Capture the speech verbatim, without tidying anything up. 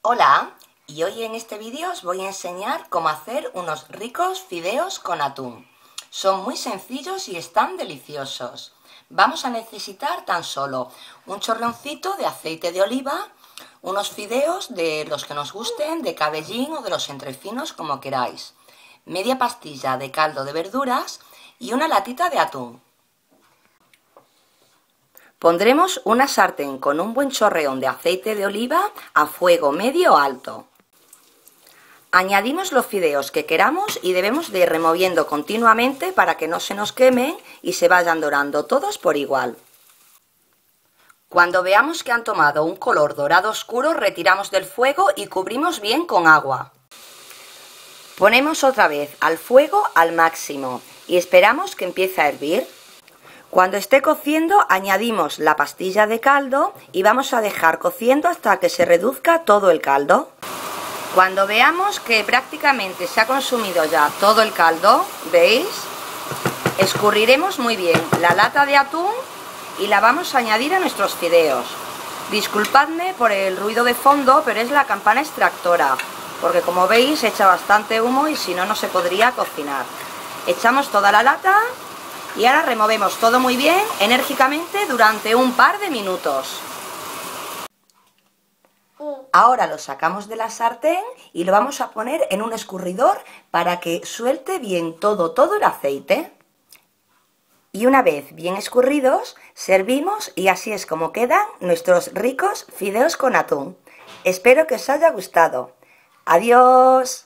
Hola, y hoy en este vídeo os voy a enseñar cómo hacer unos ricos fideos con atún. Son muy sencillos y están deliciosos. Vamos a necesitar tan solo un chorroncito de aceite de oliva, unos fideos de los que nos gusten, de cabellín o de los entrefinos como queráis, media pastilla de caldo de verduras y una latita de atún. Pondremos una sartén con un buen chorreón de aceite de oliva a fuego medio alto. Añadimos los fideos que queramos y debemos de ir removiendo continuamente para que no se nos quemen y se vayan dorando todos por igual. Cuando veamos que han tomado un color dorado oscuro, retiramos del fuego y cubrimos bien con agua. Ponemos otra vez al fuego al máximo y esperamos que empiece a hervir. Cuando esté cociendo añadimos la pastilla de caldo y vamos a dejar cociendo hasta que se reduzca todo el caldo. Cuando veamos que prácticamente se ha consumido ya todo el caldo, ¿veis? Escurriremos muy bien la lata de atún y la vamos a añadir a nuestros fideos. Disculpadme por el ruido de fondo, pero es la campana extractora, porque como veis echa bastante humo y si no, no se podría cocinar. Echamos toda la lata. Y ahora removemos todo muy bien, enérgicamente, durante un par de minutos. Ahora lo sacamos de la sartén y lo vamos a poner en un escurridor para que suelte bien todo, todo el aceite. Y una vez bien escurridos, servimos y así es como quedan nuestros ricos fideos con atún. Espero que os haya gustado. ¡Adiós!